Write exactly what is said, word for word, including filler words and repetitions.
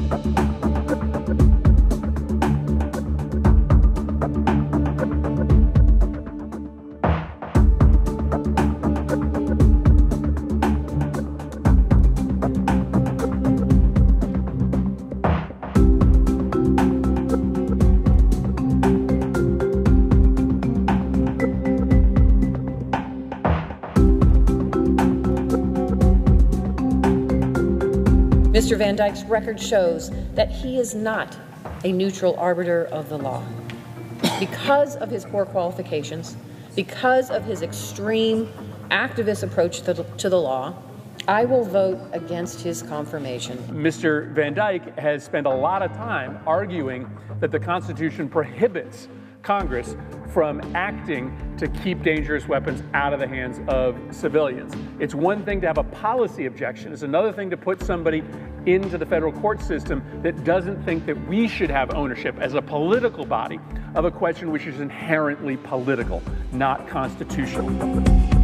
Mister Van Dyke's record shows that he is not a neutral arbiter of the law. Because of his poor qualifications, because of his extreme activist approach to the, to the law, I will vote against his confirmation. Mister Van Dyke has spent a lot of time arguing that the Constitution prohibits Congress from acting to keep dangerous weapons out of the hands of civilians. It's one thing to have a policy objection. It's another thing to put somebody into the federal court system that doesn't think that we should have ownership as a political body of a question which is inherently political, not constitutional.